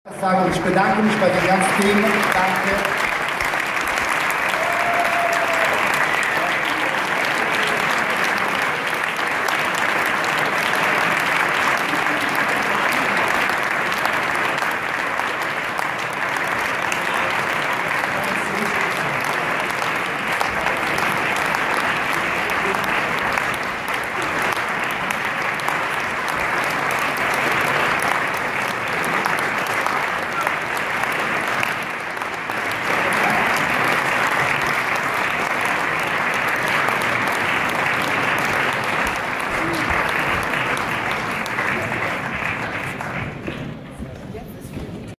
Ich bedanke mich bei dem ganzen Team. Danke.